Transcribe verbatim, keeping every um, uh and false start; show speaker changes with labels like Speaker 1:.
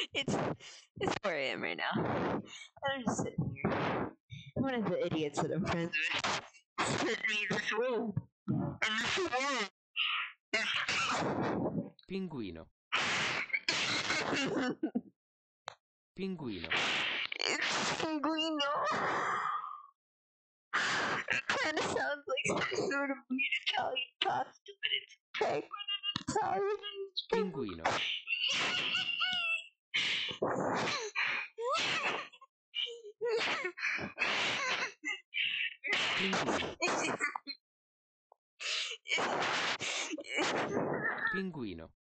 Speaker 1: It's it's four a m right now, and I'm just sitting here. One of the idiots that I'm friends with sent me this room, and this room is
Speaker 2: Pinguino. Pinguino.
Speaker 1: it's pinguino. It kind of sounds like some sort of weird Italian pasta, but it's penguin in Italian. And it's
Speaker 2: Pinguino. Pinguino. Pinguino.